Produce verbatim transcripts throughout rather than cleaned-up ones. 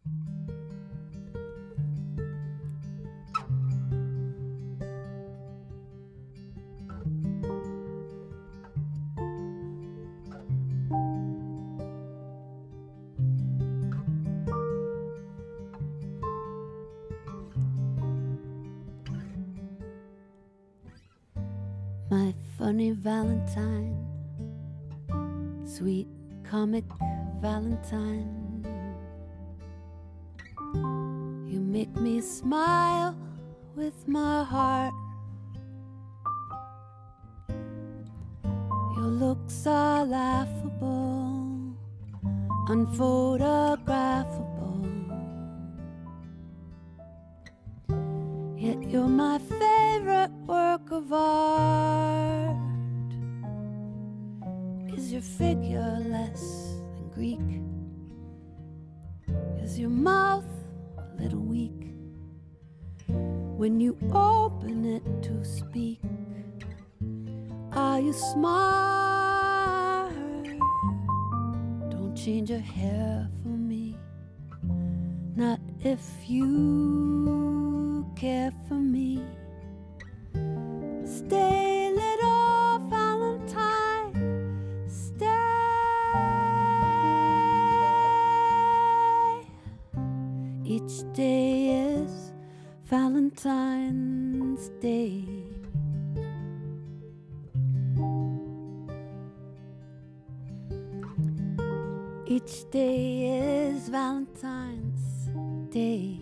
My funny Valentine, sweet comic Valentine, you make me smile with my heart. Your looks are laughable, unphotographable, yet you're my favorite work of art. Is your figure less than Greek? Is your mouth a little weak when you open it to speak? Are you smart? Don't change your hair for me, not if you care for me. Stay, little Valentine, stay. Each day is Valentine's Day. Each day is Valentine's Day.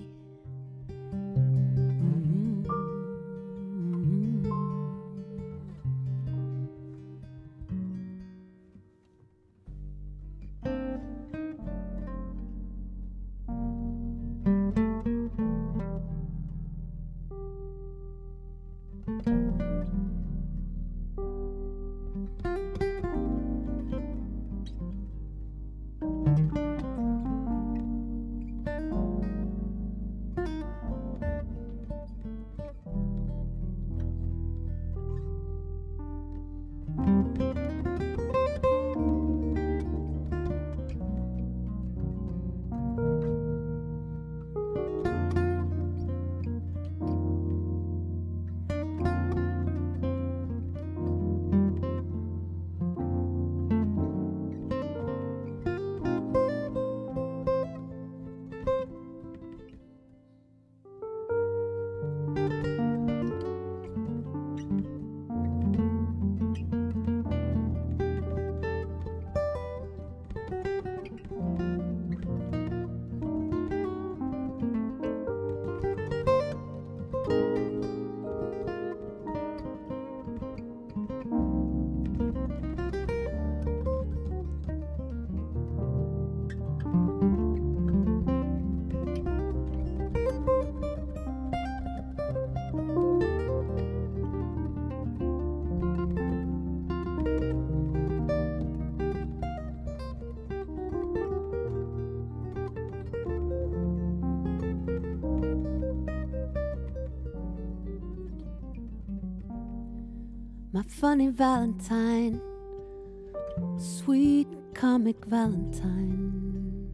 My funny Valentine, sweet comic Valentine,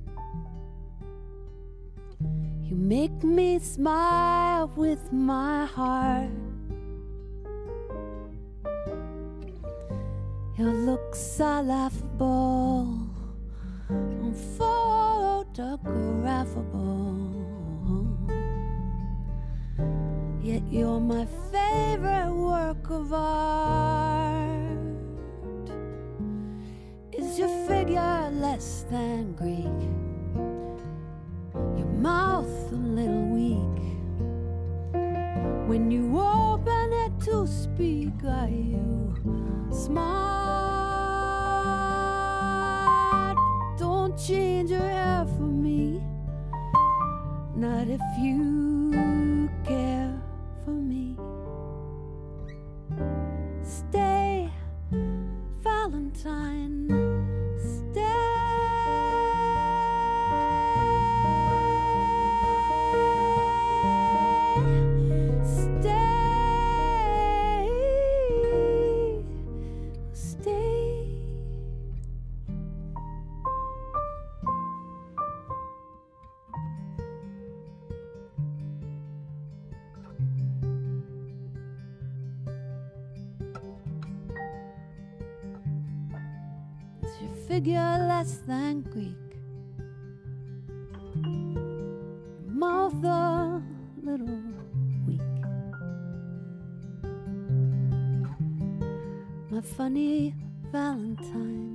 you make me smile with my heart. Your looks are laughable, unphotographable, yet you're my favorite work of art. Is your figure less than Greek? Your mouth a little weak when you open it to speak? Are you smart? Don't change your hair for me, not if you care for me. Stay, Valentine, stay. Stay, stay. figure less than Greek. Your mouth a little weak. My funny Valentine,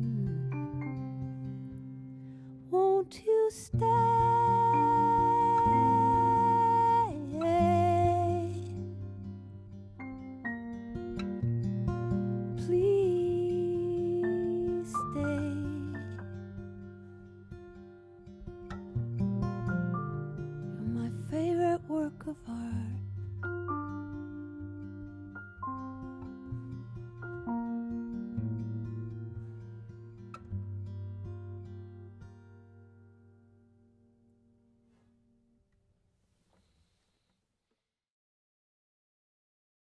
won't you stay? Please stay. You're my favorite work of art.